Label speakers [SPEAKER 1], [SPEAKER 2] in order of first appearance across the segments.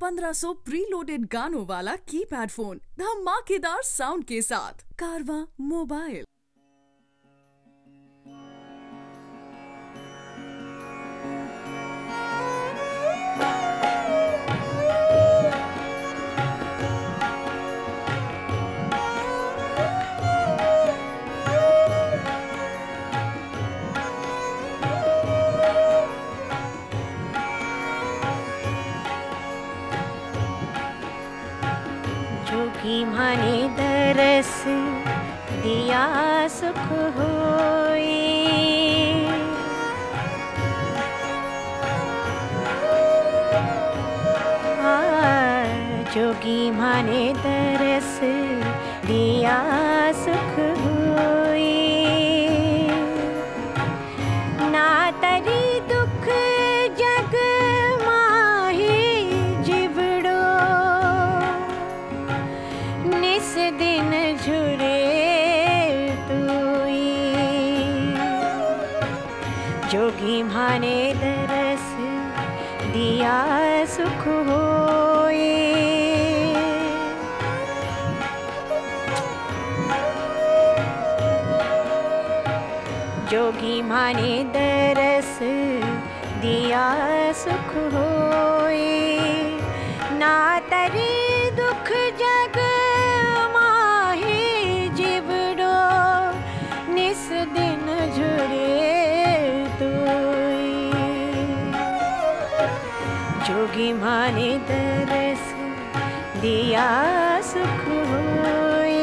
[SPEAKER 1] 1500 preloaded गानों वाला keypad phone धमाकेदार साउंड के साथ कारवां मोबाइल।
[SPEAKER 2] जोगी माने दरस दिया सुख होई, जोगी माने दरस दिया सुख होई। ना तरी दुख जग माही जिवड़ो, निस दिन झुरे तुई। जोगी माने दरस दिया सुख होई। जोगी माने दरस दिया सुख होई। ना तरी दुख जग माही जिवड़ो, निस दिन झुरे तुई। जोगी माने दरस दिया सुख होई।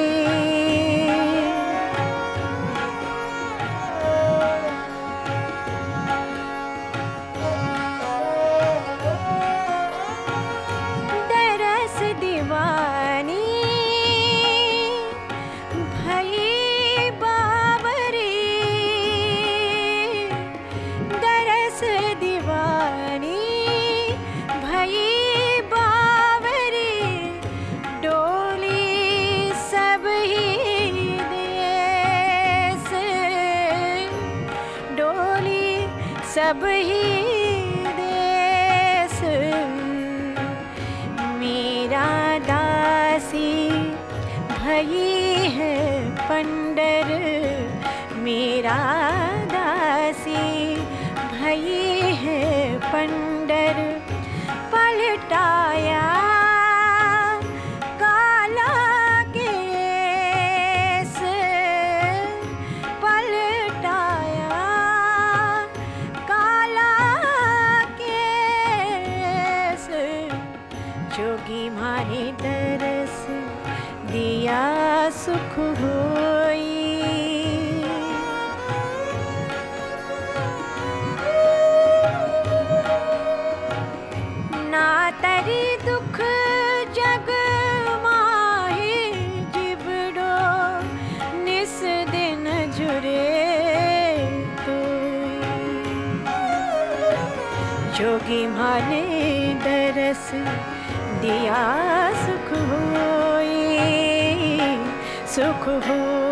[SPEAKER 2] सब ही देश मेरा दासी भई है पंडर। मेरा दासी भई है पंडर। पलटाया काला केस, पलटाया जोगी माने दरस दिया सुख होई। ना तरी दुख जग माही जिवड़ो, निस दिन झुरे तुई। जोगी माने दरस दिया सुख होई, सुख होई।